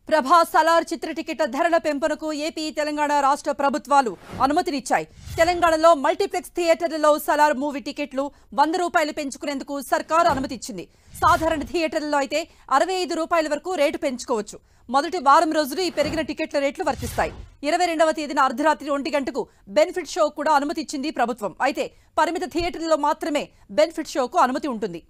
ప్రభాస్ సలార్ చిత్ర టికెట్ల ధరల పెంపునకు ఏపీ తెలంగాణ రాష్ట్ర ప్రభుత్వాలు అనుమతినిచ్చాయి. తెలంగాణలో మల్టీప్లెక్స్ థియేటర్లలో సలార్ మూవీ టికెట్లు 100 రూపాయలు పెంచుకునేందుకు సర్కార్ అనుమతిచ్చింది. సాధారణ థియేటర్లలో అయితే 65 రూపాయల వరకు రేటు పెంచుకోవచ్చు. మొదటి వారం రోజులు ఈ పెరిగిన టికెట్ల రేట్లు వర్తిస్తాయి. 22వ తేదీన అర్ధరాత్రి 1 గంటకు బెనిఫిట్ షో కూడా అనుమతిచ్చింది ప్రభుత్వం. అయితే పరిమిత థియేటర్లలో మాత్రమే బెనిఫిట్ షోకు అనుమతి ఉంటుంది.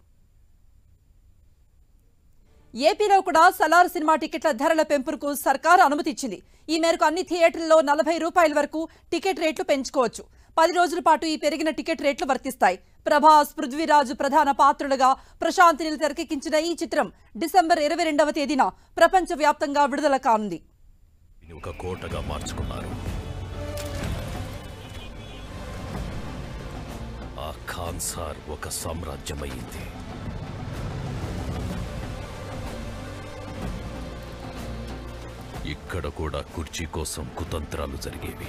ఏపీలో కూడా సలార్ సినిమా టికెట్ల ధరల పెంపునకు సర్కారు అనుమతి ఇచ్చింది. ఈ మేరకు అన్ని థియేటర్లలో 40 రూపాయల వరకు టికెట్ రేట్లు పెంచుకోవచ్చు. 10 రోజుల పాటు ఈ పెరిగిన టికెట్ రేట్లు వర్తిస్తాయి. ప్రభాస్, పృథ్వీరాజ్ ప్రధాన పాత్రలుగా ప్రశాంత్ నీల్ తెరకెక్కించిన ఈ చిత్రం డిసెంబర్ 22వ తేదీన ప్రపంచవ్యాప్తంగా విడుదల కానుంది. ఒక కోటగా మార్చుకున్నారు. ఆ ఖాన్సార్ ఒక సామ్రాజ్యమైంది. ఇక్కడ కూడా కుర్చీ కోసం కుతంత్రాలు జరిగేవి.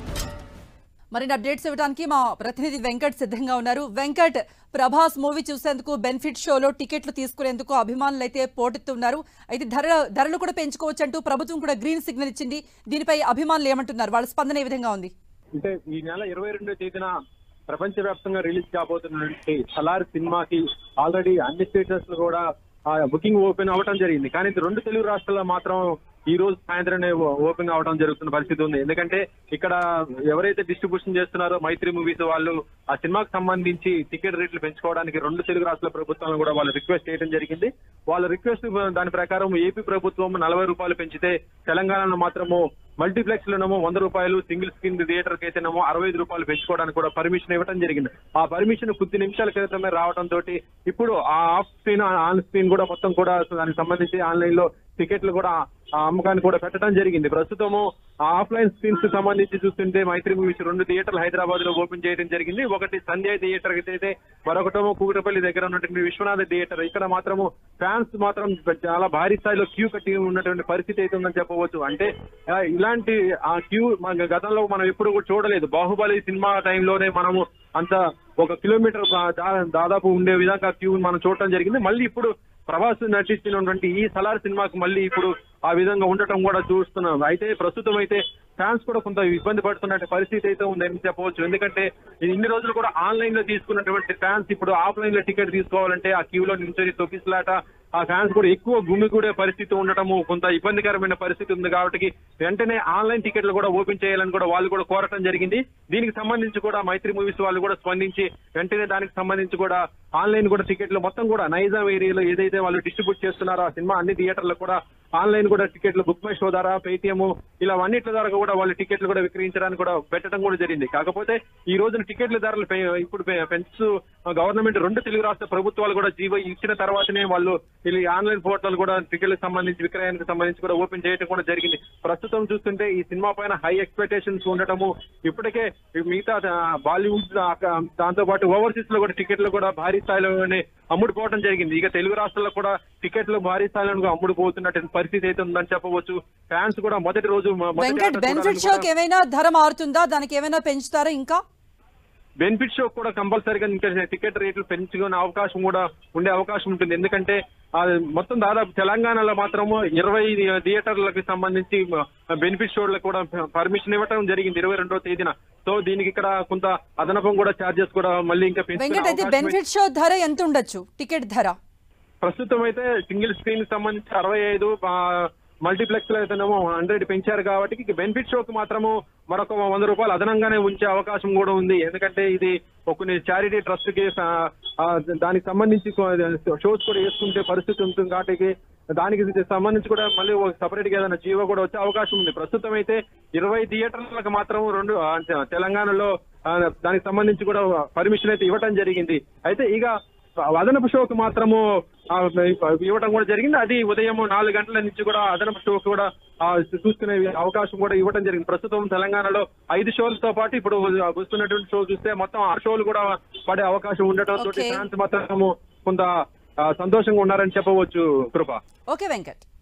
మరిన్ని అప్డేట్స్ ఇవ్వడానికి మా ప్రతినిధి వెంకట్ సిద్ధంగా ఉన్నారు. వెంకట్, ప్రభాస్ మూవీ చూసేందుకు బెనిఫిట్ షోలో టికెట్లు తీసుకునేందుకు అభిమానులు అయితే పోటెత్తున్నారు. అయితే ధరలు కూడా పెంచుకోవచ్చు అంటూ ప్రభుత్వం కూడా గ్రీన్ సిగ్నల్ ఇచ్చింది. దీనిపై అభిమానులు ఏమంటున్నారు? వాళ్ళ స్పందన ఏ విధంగా ఉంది? అంటే ఈ నెల 22వ తేదీన ప్రపంచవ్యాప్తంగా రిలీజ్ కాబోతున్నటువంటి సలార్ సినిమాకి ఆల్రెడీ అన్ని థియేటర్స్ లో కూడా బుకింగ్ ఓపెన్ అవ్వడం జరిగింది. కానీ 2 తెలుగు రాష్ట్రాల్లో మాత్రం ఈ రోజు సాయంత్రమే ఓపెన్ అవడం జరుగుతున్న పరిస్థితి ఉంది. ఎందుకంటే ఇక్కడ ఎవరైతే డిస్ట్రిబ్యూషన్ చేస్తున్నారో మైత్రి మూవీస్ వాళ్ళు ఆ సినిమాకి సంబంధించి టికెట్ రేట్లు పెంచుకోవడానికి 2 తెలుగు రాష్ట్రాల ప్రభుత్వాలను కూడా వాళ్ళు రిక్వెస్ట్ చేయడం జరిగింది. వాళ్ళ రిక్వెస్ట్ దాని ప్రకారం ఏపీ ప్రభుత్వం 40 రూపాయలు పెంచితే తెలంగాణలో మాత్రము మల్టీప్లెక్స్ లోనేమో 100 రూపాయలు, సింగిల్ స్క్రీన్ థియేటర్ కి అయితేనేమో 65 రూపాయలు పెంచుకోవడానికి కూడా పర్మిషన్ ఇవ్వడం జరిగింది. ఆ పర్మిషన్ కొద్ది నిమిషాల క్రితమే రావడంతో ఇప్పుడు ఆ ఆఫ్ స్క్రీన్, ఆన్ స్క్రీన్ కూడా మొత్తం కూడా దానికి సంబంధించి ఆన్లైన్ లో టికెట్లు కూడా అమ్మకాన్ని కూడా పెట్టడం జరిగింది. ప్రస్తుతము ఆఫ్లైన్ స్క్రీన్స్ కి సంబంధించి చూస్తుంటే మైత్రి మూవీస్ 2 థియేటర్లు హైదరాబాద్ లో ఓపెన్ చేయడం జరిగింది. ఒకటి సంజయ్ థియేటర్ అయితే మరొకటేమో కూకటపల్లి దగ్గర ఉన్నటువంటి విశ్వనాథ థియేటర్. ఇక్కడ మాత్రము ఫ్యాన్స్ మాత్రం చాలా భారీ స్థాయిలో క్యూ కట్టి ఉన్నటువంటి పరిస్థితి అయితే ఉందని చెప్పవచ్చు. అంటే ఇలాంటి ఆ క్యూ గతంలో మనం ఎప్పుడు కూడా చూడలేదు. బాహుబలి సినిమా టైంలోనే మనము అంత 1 కిలోమీటర్ దాదాపు ఉండే విధంగా క్యూ మనం చూడటం జరిగింది. మళ్ళీ ఇప్పుడు ప్రభాస్ నటిస్తున్నటువంటి ఈ సలార్ సినిమాకు మళ్ళీ ఇప్పుడు ఆ విధంగా ఉండటం కూడా చూస్తున్నాం. అయితే ప్రస్తుతం అయితే ఫ్యాన్స్ కూడా కొంత ఇబ్బంది పడుతున్న పరిస్థితి అయితే ఉందని చెప్పవచ్చు. ఎందుకంటే ఇన్ని రోజులు కూడా ఆన్లైన్ లో తీసుకున్నటువంటి ఫ్యాన్స్ ఇప్పుడు ఆఫ్లైన్ లో టికెట్ తీసుకోవాలంటే ఆ క్యూలో నిల్చొని తొక్కిసలాట, ఆ ఫ్యాన్స్ కూడా ఎక్కువ గుమిగూడే పరిస్థితి ఉండటము కొంత ఇబ్బందికరమైన పరిస్థితి ఉంది. కాబట్టి వెంటనే ఆన్లైన్ టికెట్లు కూడా ఓపెన్ చేయాలని కూడా వాళ్ళు కూడా కోరటం జరిగింది. దీనికి సంబంధించి కూడా మైత్రి మూవీస్ వాళ్ళు కూడా స్పందించి వెంటనే దానికి సంబంధించి కూడా ఆన్లైన్ కూడా టికెట్లు మొత్తం కూడా నైజాం ఏరియాలో ఏదైతే వాళ్ళు డిస్ట్రిబ్యూట్ చేస్తున్నారో ఆ సినిమా అన్ని థియేటర్లు కూడా ఆన్లైన్ కూడా టికెట్లు బుక్ మై షో ద్వారా, పేటిఎం ఇలా అన్నిట్ల ద్వారా కూడా వాళ్ళు టికెట్లు కూడా విక్రయించడానికి కూడా పెట్టడం కూడా జరిగింది. కాకపోతే ఈ రోజున టికెట్ల ధరలు ఇప్పుడు పెంచు గవర్నమెంట్ 2 తెలుగు రాష్ట్ర ప్రభుత్వాలు కూడా జీవో ఇచ్చిన తర్వాతనే వాళ్ళు ఆన్లైన్ పోర్టల్ కూడా టికెట్లకు సంబంధించి విక్రయానికి సంబంధించి కూడా ఓపెన్ చేయడం కూడా జరిగింది. ప్రస్తుతం చూస్తుంటే ఈ సినిమా పైన హై ఎక్స్పెక్టేషన్స్ ఉండటము, ఇప్పటికే మిగతా బాలీవుడ్ దాంతో పాటు ఓవర్సీస్ లో కూడా టికెట్లు కూడా భారీ స్థాయిలోనే అమ్ముడుపోవడం జరిగింది. ఇక తెలుగు రాష్ట్రాల్లో కూడా టికెట్లు భారీ స్థాయిలో అమ్ముడుపోతున్నటువంటి పరిస్థితి అయితే ఉందని చెప్పవచ్చు. ఫ్యాన్స్ కూడా మొదటి రోజు బెనిఫిట్ షోకి ఏమైనా ధర మారుతుందా? దానికి ఏమైనా పెంచుతారా? ఇంకా బెనిఫిట్ షో కూడా కంపల్సరీగా ఇంకా టికెట్ రేట్లు పెంచుకునే అవకాశం కూడా ఉండే అవకాశం ఉంటుంది. ఎందుకంటే మొత్తం దాదాపు తెలంగాణలో మాత్రము 20 థియేటర్లకు సంబంధించి బెనిఫిట్ షోలకు కూడా పర్మిషన్ ఇవ్వడం జరిగింది 22వ తేదీన. సో దీనికి ఇక్కడ కొంత అదనపు కూడా ఛార్జెస్ కూడా మళ్ళీ ఇంకా బెనిఫిట్ షో ధర ఎంత ఉండొచ్చు? టికెట్ ధర ప్రస్తుతం అయితే సింగిల్ స్క్రీన్ కి సంబంధించి 65, మల్టీప్లెక్స్ లో అయితేనేమో 100 పెంచారు. కాబట్టి బెనిఫిట్ షోకి మాత్రము మరొక 100 రూపాయలు అదనంగానే ఉంచే అవకాశం కూడా ఉంది. ఎందుకంటే ఇది కొన్ని చారిటీ ట్రస్ట్ కి దానికి సంబంధించి షోస్ కూడా వేసుకుంటే పరిస్థితి ఉంటుంది. కాబట్టి దానికి సంబంధించి కూడా మళ్ళీ సపరేట్ గా ఏదైనా జీవో కూడా వచ్చే అవకాశం ఉంది. ప్రస్తుతం అయితే 20 థియేటర్లకు మాత్రం తెలంగాణలో దానికి సంబంధించి కూడా పర్మిషన్ అయితే ఇవ్వటం జరిగింది. అయితే ఇక అదనపు షోకి మాత్రము ఇవ్వడం కూడా జరిగింది. అది ఉదయం 4 గంటల నుంచి కూడా అదనపు షోకి కూడా చూసుకునే అవకాశం కూడా ఇవ్వడం జరిగింది. ప్రస్తుతం తెలంగాణలో 5 షోలతో పాటు ఇప్పుడు వస్తున్నటువంటి షో చూస్తే మొత్తం 6 షోలు కూడా పడే అవకాశం ఉండటంతో ఫ్యాన్స్ మాత్రము కొంత సంతోషంగా ఉన్నారని చెప్పవచ్చు. కృప. ఓకే వెంకట్.